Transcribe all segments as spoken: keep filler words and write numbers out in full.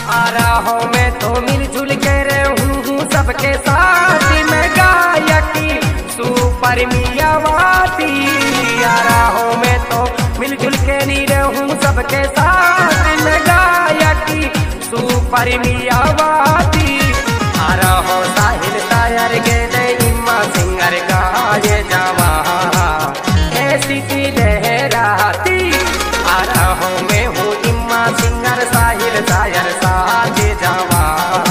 आ रहा हूँ मैं तो मिलजुल के रहूँ सबके साथ में गायकी सुपर मियावाती। आ रहा हूँ मैं तो मिलजुल के नहीं रहूँ सबके साथ में गायकी सुपर मियावाती। आ रहा हूँ साहिल शायर के इम्मा सिंगर गाये जावा ऐसी सी लहराती। आ रहा हूँ मैं हूँ इम्मा सिंगर साहिल शायर साजे जावा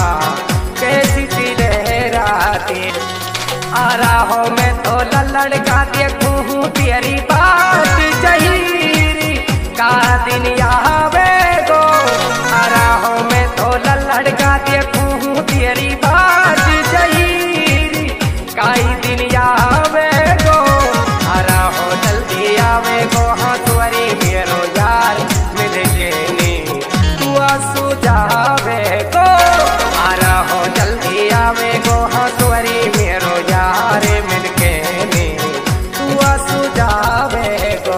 कैसी सी लहराती। आ रहा हूँ मैं तो लल्लड़ का देखूँ तेरी बात जहीरी का दिन आवे गो। आ रहा हूँ मैं तो लल्लड़ का देखूँ तेरी बात जहीरी काई दिन आवे गो। आ रहा हूँ जल्दी आवे गो हाँ तुअरी मेरो यार मिल के नी तू आंसू जावे गो। आ रहा हूँ जल्दी आवे गो हाँ तुअरी मेरो यार मिल के नी तू आंसू जावे गो।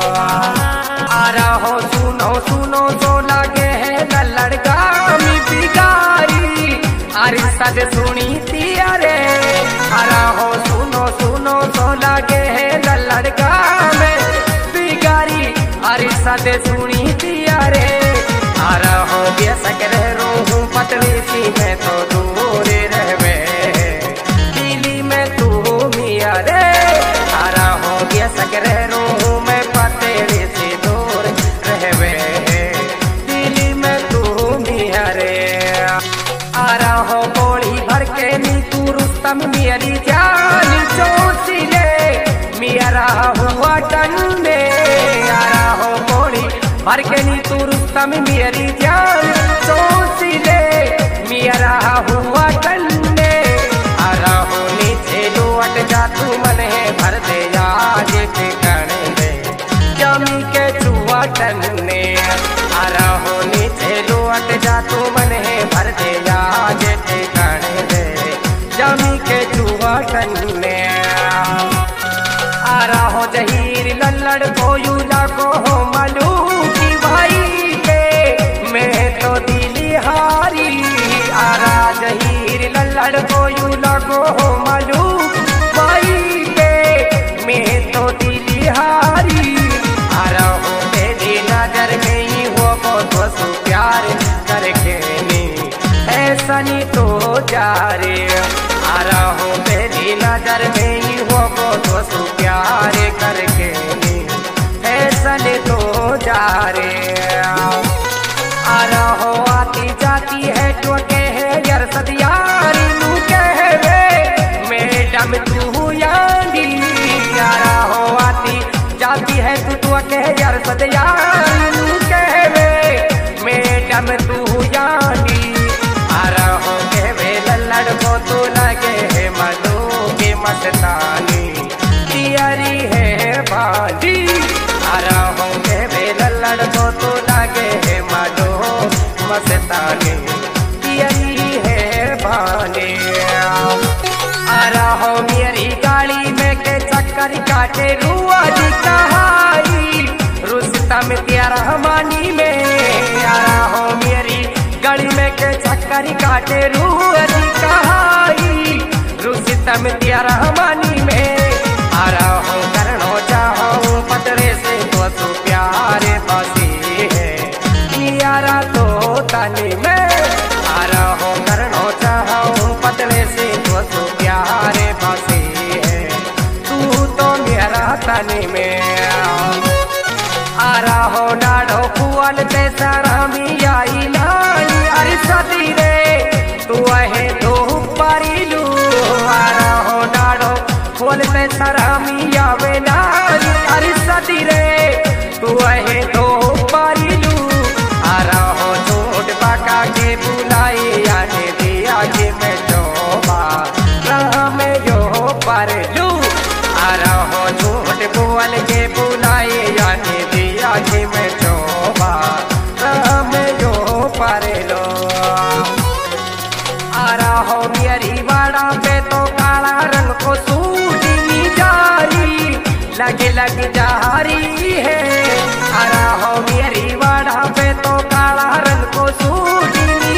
आ रहा हूँ सुनो सुनो तो लगे है लल्लड़ गामी बिगारी अरे सज सुनी थी अरे। आ रहा हूँ सुनो सुनो तो लगे है लल्लड़ गामे बिगारी अरे सज सुनी थी अरे। आ रहा हूँ बेसक रह रहूँ पतली सी मैं तो दूर रहवे दिल्ली में तू मिया रे। आ रहा हूँ बेसक रह रहूँ मैं पतली सी दूर रहवे दिल्ली में तू मिया रे। आ रहा हूँ गोली भर के नी तू रुस्तम मेरी जान चोसी ले मेरा हुआ टन्ने। आ रहा हूँ गोली भर के नी तू रुस्तम मेरी जान चोसी ले मेरा हुआ टन्ने। आ रहा हूँ नीचे लौट जा तू मन है भर दे आज ठिकाने दे जमी के चुआ टन्ने। आ रहा हूँ नीचे लौट जा तू मन है भर दे आज ठिकाने दे जमी के चुआ टन्ने। आ रहा हूँ जहीर लल्लड़ को यू लागो हो मलू की भाई के मैं तो दिली हारी। आ रहा जहीर लल्लड़ को यू लागो हो मलू भाई के मैं तो दिली हारी। आ रहा हूँ तेरी नजर में ही हो को तो प्यार करके नहीं ऐसा नहीं तो जा रे। आ रहा हूँ तेरी नजर में ही हो को तो प्यार करके नहीं ऐसा नहीं तो जा रे। आ रहा हूँ आती जाती है तो कहे यार सदियारी नू कहवे मैडम तू यानी। आ रहा हूँ आती जाती है तू तो कहे यार सदियारी नू कहवे मैडम तू यानी। आ रहा हूँ कहवे लल्लड़ को तो लगे है मनो के मस्तानी तियारी है बाजी। आ रहा हूँ कहवे लल्लड़ को तो लगे है मनो मस्तानी तियारी है बानी। आ रहा हूँ मेरी गाड़ी में के चक्कर काटे रुआ जी कहाई रुस्तम तेरा मानी में। आ रहा हूँ मेरी गाड़ी में के चक्कर काटे रुआ जी कहाई रुस्तम तेरा मानी में। आ रहा हूँ करनो चाहूँ पतरे से तो तू प्यारे बसी है यारा तो तनी में। आ रहा हूँ करनो चाहूँ पतले से तो तू प्यारे बसी है तू तो मेरा तनी में। आ रहा हूँ डाढ़ो फुअल पे सारा मियाई लाई अरे सदी रे तू है दो पारी लू। आ रहा हूँ डाढ़ो फुअल पे सारा मियावे लाई अरे सदी रे तू है दो पारी लू। आ रहा हूँ झूठ बाका के बुलाई आने दिया के मैं जोबा रहा मैं जो पर लू। आ रहा हूँ झूठ बोल के बुलाई आने दिया के मैं जोबा रहा मैं जो पर लो। आ रहा हूँ मेरी वाड़ा पे तो काला रंग को सूटी नी जारी लगे लग जारी है। आ रहा हूँ मेरी वाड़ा पे तो काला रंग को सूटी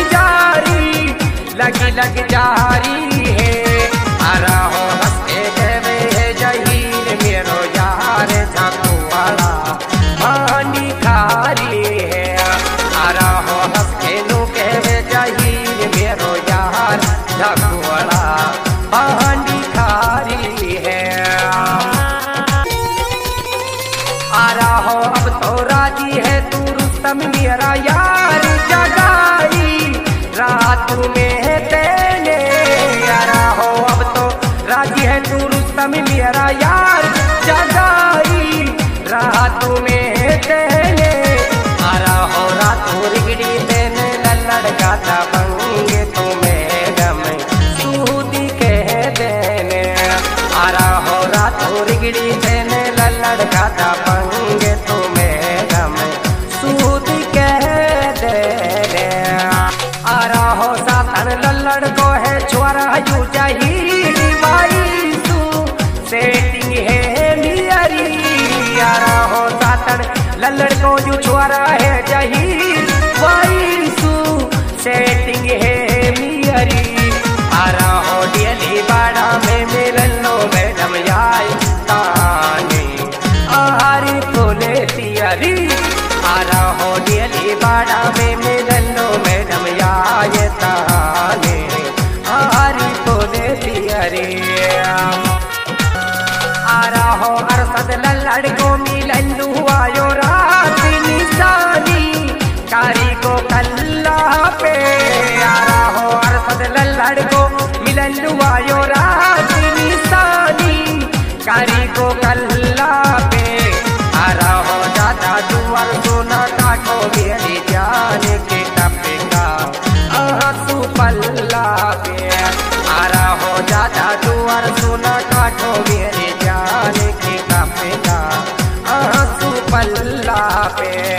लगी लग जारी है आरा हो हंस के कहवे है जहीर मेरो यार झकुआड़ा हांडी खारी है आरा हो हंस के नु कहवे जहीर मेरो यार झकुआड़ा हांडी खारी है आरा हो अब तो राजी है तू रुस्तम मेरा यार जगाई रात में तेने आरा हो अब तो राजी है तू रुस्तम मेरा यार जगाई रात में तेने आरा हो रात रिगड़ी तेने लल्लड़ गाता बंगे तुम्हें गम सूदी कह देने आरा हो रात रिगड़ी तेने लल्लड़ गाता बंगे तुम्हें गम सूद कह देने आरा हो सातन लल्लड़ को है छोरा यू जहीर भाई तू सेटिंग है मियारी आरा हो सातन लल्लड़ को यू छोरा है जहीर भाई तू सेटिंग है मियारी आरा हो डेली बाड़ा में मिलनो मैडम यार ताने आरी फूले तियारी आरा हो डेली बाड़ा में मिलनो मैडम यार ताने आरी फूले तियारी आरा हो अरसद लल्लड़ को मिलनु आयो रात निशानी कारी को कल्ला पे आरा हो अरसद लल्लड़ को मिलनु आयो रात निशानी कारी को कल्ला पे आरा हो जाता दुआर सोना काको मेरी जान के टपेगा आंसू पल्ला पे आरा हो जाता दुआर सोना काको मेरी जान के टपेगा आंसू पल्ला पे।